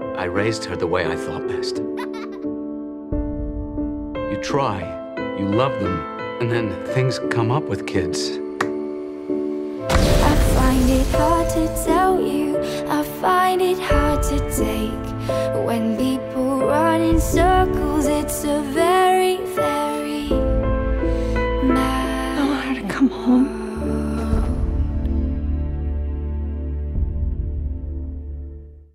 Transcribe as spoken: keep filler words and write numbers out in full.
I raised her the way I thought best. You try, you love them, and then things come up with kids. I find it hard to tell you, I find it hard to take. When people run in circles, it's a very, very mad. I want her to come home.